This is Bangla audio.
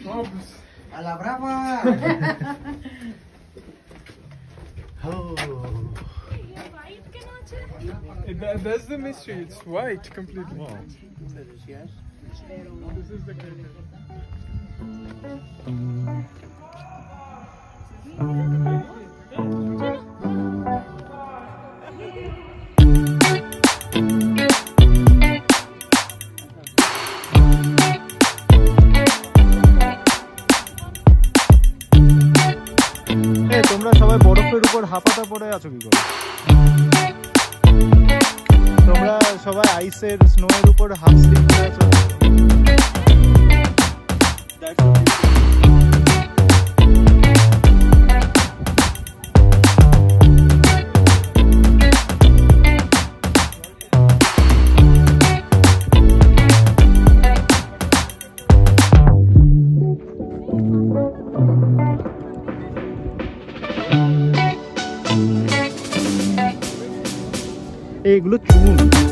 A la brava. Oh. That's the mystery. It's white completely. Wow. Yes. This is the crater. তোমরা সবাই বরফের উপর হাঁপাতা পড়ে আছো কি করে? তোমরা সবাই আইসের স্নোয়ের উপর হাফ স্লিপ করে আছো। এগুলো চুন।